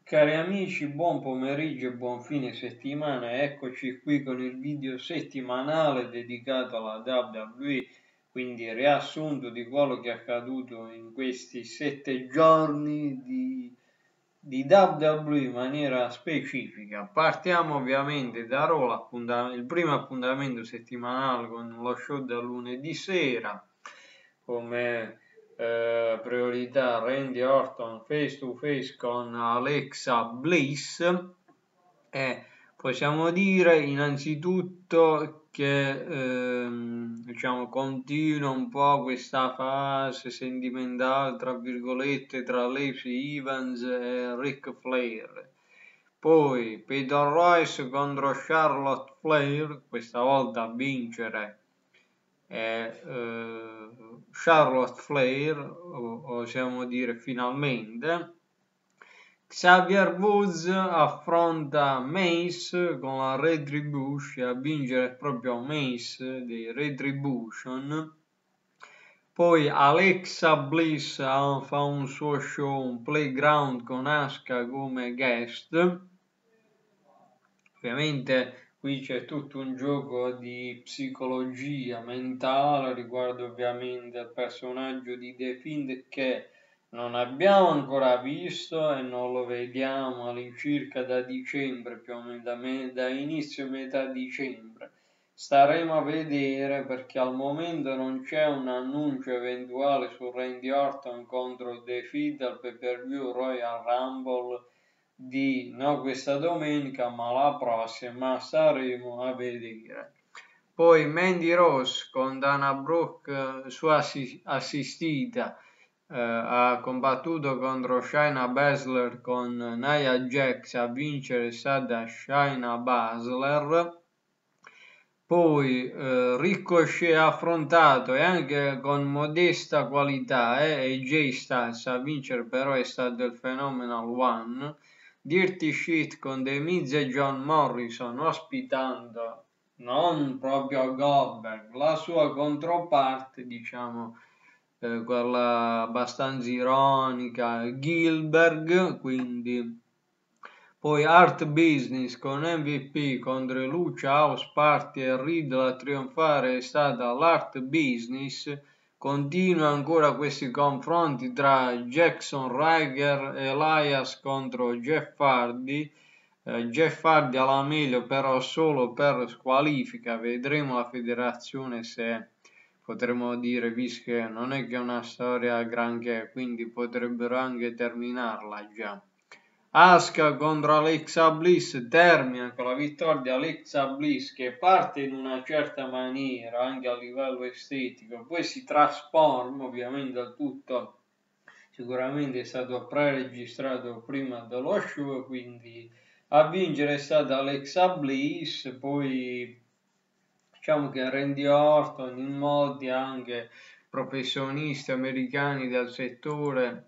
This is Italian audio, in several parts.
Cari amici, buon pomeriggio e buon fine settimana. Eccoci qui con il video settimanale dedicato alla WWE, quindi riassunto di quello che è accaduto in questi 7 giorni di WWE in maniera specifica. Partiamo ovviamente da Raw, il primo appuntamento settimanale con lo show da lunedì sera, come priorità Randy Orton face to face con Alexa Bliss, e possiamo dire innanzitutto che diciamo continua un po' questa fase sentimentale tra virgolette tra Lacey Evans e Ric Flair. Poi Peyton Royce contro Charlotte Flair, questa volta a vincere Charlotte Flair, osiamo dire finalmente. Xavier Woods affronta Mace con la Retribution, a vincere proprio Mace dei Retribution. Poi Alexa Bliss fa un suo show, un playground con Asuka come guest. Ovviamente qui c'è tutto un gioco di psicologia mentale riguardo ovviamente al personaggio di The Fiend che non abbiamo ancora visto e non lo vediamo all'incirca da dicembre, più o meno da inizio metà dicembre. Staremo a vedere perché al momento non c'è un annuncio eventuale su Randy Orton contro The Fiend al pay-per-view Royal Rumble di no questa domenica ma la prossima, staremo a vedere. Poi Mandy Rose con Dana Brooke sua assistita ha combattuto contro Shayna Baszler con Nia Jax, a vincere è stata Shayna Baszler. Poi Ricochet ha affrontato e anche con modesta qualità AJ Styles, a vincere però è stato il Phenomenal One. Dirty Shit con The Miz e John Morrison ospitando non proprio Goldberg, la sua controparte, diciamo quella abbastanza ironica, Gilbert, quindi. Poi Art Business con MVP contro Lucha House Party e Riddle, a trionfare è stata l'Art Business. Continua ancora questi confronti tra Jackson Ryder e Elias contro Jeff Hardy. Jeff Hardy alla meglio però solo per squalifica, vedremo la federazione se potremmo dire, visto che non è che è una storia granché, quindi potrebbero anche terminarla già. Asuka contro Alexa Bliss termina con la vittoria di Alexa Bliss, che parte in una certa maniera anche a livello estetico, poi si trasforma, ovviamente il tutto sicuramente è stato pre-registrato prima dello show, quindi a vincere è stata Alexa Bliss. Poi diciamo che Randy Orton, in molti anche professionisti americani del settore,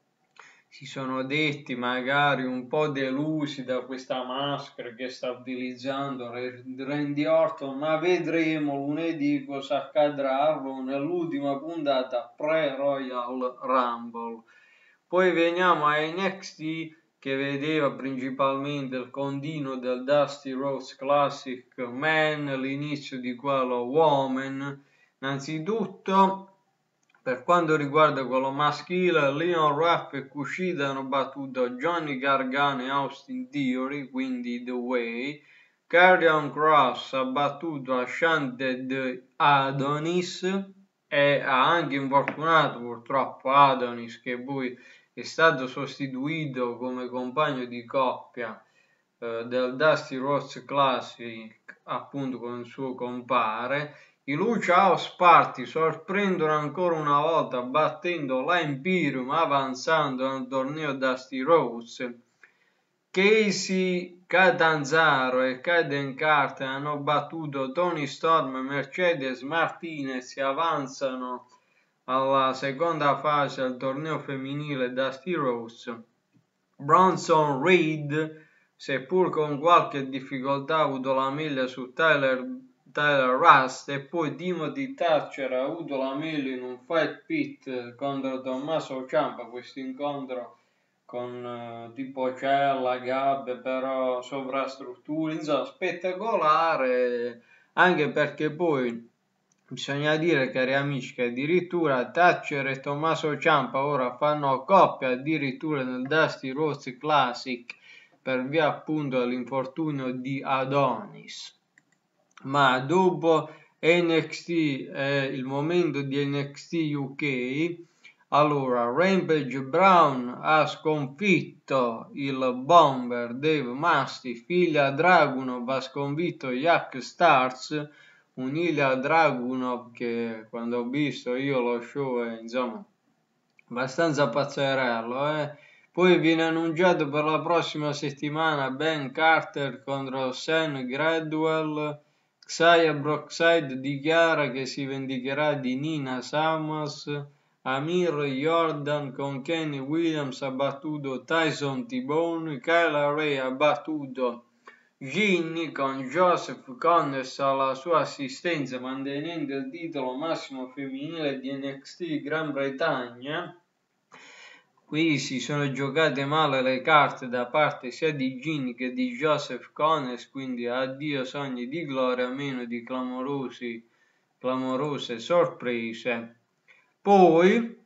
si sono detti magari un po' delusi da questa maschera che sta utilizzando Randy Orton, ma vedremo lunedì cosa accadrà nell'ultima puntata pre-Royal Rumble. Poi veniamo a NXT, che vedeva principalmente il continuo del Dusty Rhodes Classic Man, l'inizio di quello Woman. Innanzitutto, per quanto riguarda quello maschile, Leon Ruff e Kushida hanno battuto Johnny Gargano e Austin Theory, quindi The Way. Karrion Kross ha battuto Ashanted Adonis e ha anche infortunato purtroppo Adonis, che poi è stato sostituito come compagno di coppia del Dusty Rhodes Classic appunto con il suo compare. I Lucha House Party sorprendono ancora una volta battendo la Imperium, avanzando nel torneo Dusty Rhodes. Casey Catanzaro e Kaden Carter hanno battuto Tony Storm e Mercedes Martinez e avanzano alla seconda fase del torneo femminile Dusty Rhodes. Bronson Reed, seppur con qualche difficoltà, ha avuto la meglio su Tyler Rust, e poi Timothy Thatcher ha avuto la meglio in un fight pit contro Tommaso Ciampa. Questo incontro con tipo cella, gabbie, però sovrastrutture, insomma spettacolare, anche perché poi bisogna dire, cari amici, che addirittura Thatcher e Tommaso Ciampa ora fanno coppia addirittura nel Dusty Rhodes Classic per via appunto dell'infortunio di Adonis. Ma dopo NXT, il momento di NXT UK, allora Rampage Brown ha sconfitto il Bomber Dave Mastiff, Ilya Dragunov ha sconfitto Jack Stars, un Ilya Dragunov che quando ho visto io lo show è insomma abbastanza pazzerello. Poi viene annunciato per la prossima settimana Ben Carter contro Sam Gradwell. Xia Brookside dichiara che si vendicherà di Nina Samas. Amir Jordan con Kenny Williams ha battuto Tyson T-Bone. Kyla Ray ha battuto Ginny con Joseph Connors alla sua assistenza, mantenendo il titolo massimo femminile di NXT Gran Bretagna. Qui si sono giocate male le carte da parte sia di Ginny che di Joseph Connors, quindi addio sogni di gloria, meno di clamorose sorprese. Poi,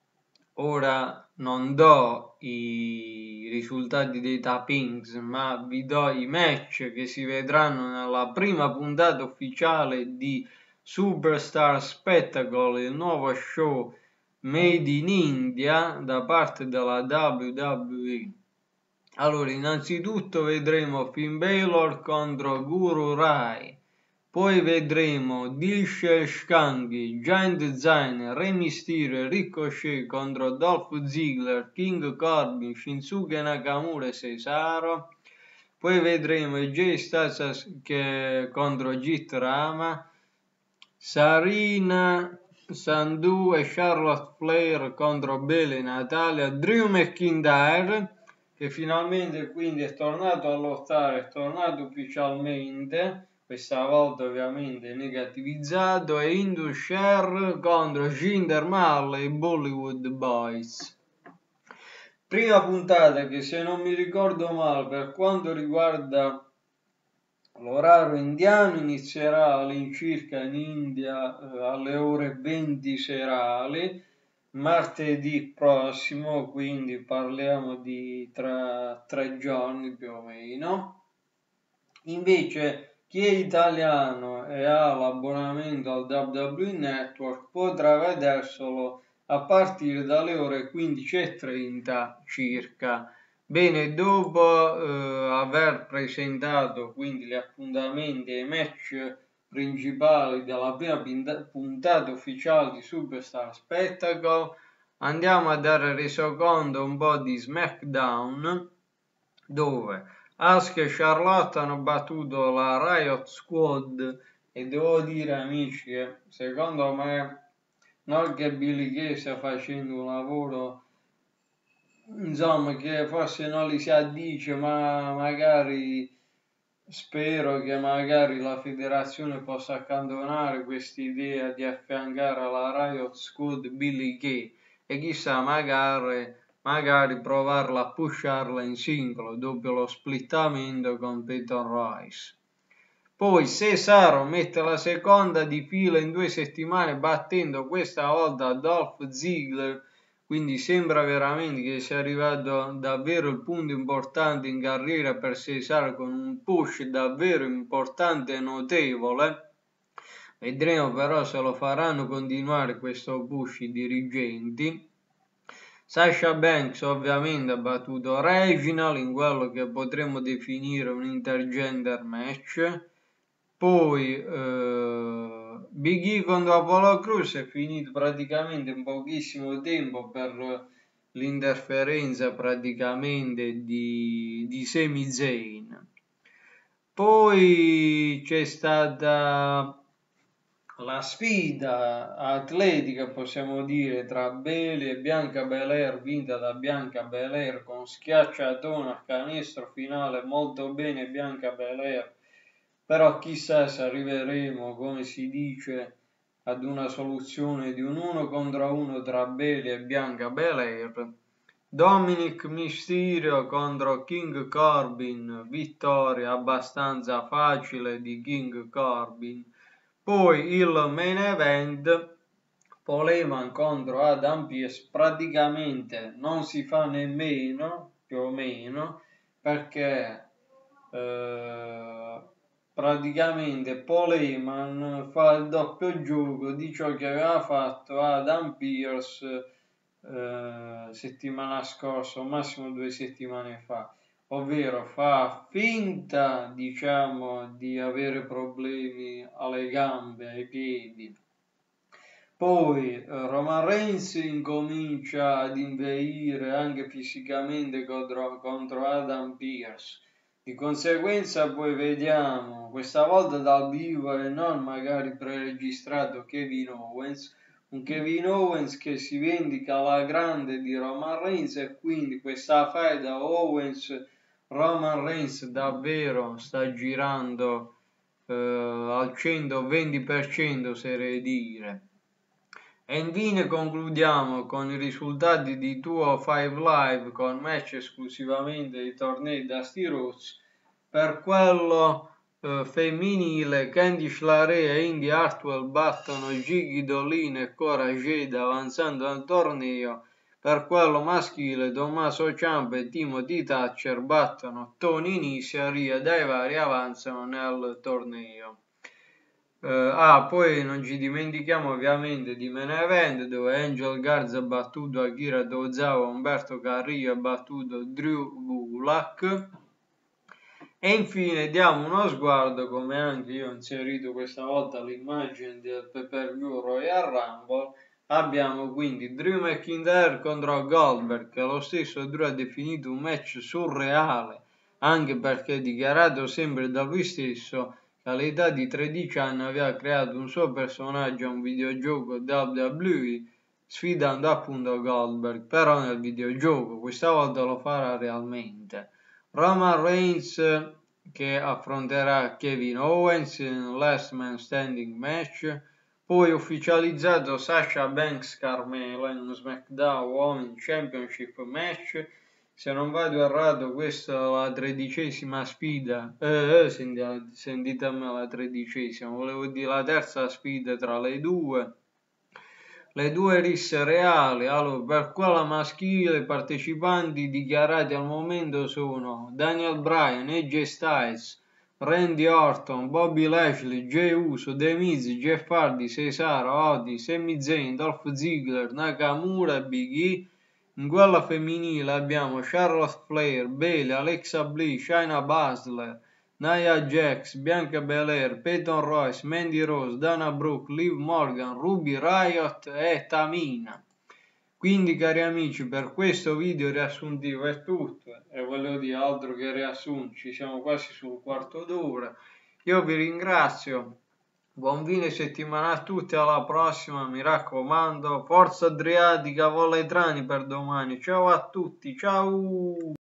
ora non do i risultati dei tapings, ma vi do i match che si vedranno nella prima puntata ufficiale di Superstar Spectacle, il nuovo show made in India da parte della WWE. Allora, innanzitutto vedremo Finn Balor contro Guru Rai, poi vedremo Dilsher Shangi, Giant Zayn, Rey Mysterio e Ricochet contro Dolph Ziggler, King Corbin, Shinsuke Nakamura e Cesaro. Poi vedremo AJ Styles contro Jit Rama, Sarina Sandhu e Charlotte Flair contro Bayley e Natalia, Drew McIntyre che finalmente quindi è tornato a lottare, è tornato ufficialmente, questa volta ovviamente negativizzato, e Indus Sher contro Jinder Mahal e Bollywood Boys. Prima puntata che, se non mi ricordo male, per quanto riguarda l'orario indiano, inizierà all'incirca in India alle ore 20 serali, martedì prossimo, quindi parliamo di tra 3 giorni più o meno. Invece chi è italiano e ha l'abbonamento al WWE Network potrà vederselo a partire dalle ore 15:30 circa. Bene, dopo aver presentato quindi gli appuntamenti e i match principali della prima puntata ufficiale di Superstar Spectacle, andiamo a dare resoconto un po' di SmackDown, dove Asuka e Charlotte hanno battuto la Riot Squad e devo dire, amici, che secondo me non che Billie Kay stia facendo un lavoro insomma che forse non li si addice, ma magari spero che magari la federazione possa accantonare quest'idea di affiancare alla Riot Squad Billie Kay e chissà magari provarla a pusharla in singolo dopo lo splittamento con Peyton Royce. Poi Cesaro mette la seconda di fila in 2 settimane battendo questa volta Dolph Ziggler, quindi sembra veramente che sia arrivato davvero il punto importante in carriera per Cesaro, con un push davvero importante e notevole. Vedremo però se lo faranno continuare questo push i dirigenti. Sasha Banks ovviamente ha battuto Reginald in quello che potremmo definire un intergender match. Poi Big E contro Apollo Crews è finito praticamente in pochissimo tempo per l'interferenza praticamente di Sami Zayn. Poi c'è stata la sfida atletica, possiamo dire, tra Bayley e Bianca Belair, vinta da Bianca Belair con schiacciatone a canestro finale, molto bene Bianca Belair, però chissà se arriveremo, come si dice, ad una soluzione di un 1 contro 1 tra Bayley e Bianca Belair. Dominic Mysterio contro King Corbin, vittoria abbastanza facile di King Corbin. Poi il main event, Paul Heyman contro Adam Pearce, praticamente non si fa nemmeno, più o meno, perché praticamente Paul Heyman fa il doppio gioco di ciò che aveva fatto Adam Pearce settimana scorsa, o massimo 2 settimane fa, ovvero fa finta, diciamo, di avere problemi alle gambe, ai piedi. Poi Roman Reigns incomincia ad inveire anche fisicamente contro Adam Pearce. Di conseguenza poi vediamo, questa volta dal vivo e non magari preregistrato, un Kevin Owens che si vendica alla grande di Roman Reigns, e quindi questa faida Roman Reigns davvero sta girando al 120%, oserei dire. E infine concludiamo con i risultati di 205 Live, con match esclusivamente di tornei Dusty Rhodes. Per quello femminile, Candice LeRae e Indy Hartwell battono Gigi Dolin e Cora Jade avanzando al torneo. Per quello maschile, Tommaso Ciampa e Timothy Thatcher battono Tony Nese e Rhea Daivari avanzano nel torneo. Poi non ci dimentichiamo ovviamente di main event, dove Angel Garza ha battuto Akira Tozawa, Umberto Carrillo ha battuto Drew Gulak. E infine diamo uno sguardo, come anche io ho inserito questa volta l'immagine del pay-per-view Royal Rumble. Abbiamo quindi Drew McIntyre contro Goldberg, che lo stesso Drew ha definito un match surreale, anche perché ha dichiarato sempre da lui stesso che all'età di 13 anni aveva creato un suo personaggio a un videogioco WWE, sfidando appunto Goldberg, però nel videogioco. Questa volta lo farà realmente. Roman Reigns che affronterà Kevin Owens in Last Man Standing match. Poi ufficializzato Sasha Banks Carmela in uno SmackDown Women's Championship match. Se non vado errato, questa è la 13ª sfida. Sentite a me, la 13ª, volevo dire la terza sfida tra le due. Le due risse reali. Allora, per quella maschile, i partecipanti dichiarati al momento sono Daniel Bryan, AJ Styles, Randy Orton, Bobby Lashley, Jey Uso, The Miz, Jeff Hardy, Cesaro, Otis, Sami Zayn, Dolph Ziggler, Nakamura e Big E. In quella femminile abbiamo Charlotte Flair, Bayley, Alexa Bliss, Shayna Baszler, Nia Jax, Bianca Belair, Peyton Royce, Mandy Rose, Dana Brooke, Liv Morgan, Ruby Riott e Tamina. Quindi cari amici, per questo video riassuntivo è tutto, e voglio dire altro che riassunto, ci siamo quasi sul quarto d'ora. Io vi ringrazio, buon fine settimana a tutti, alla prossima, mi raccomando, forza Adriatica, vola i trani per domani, ciao a tutti, ciao!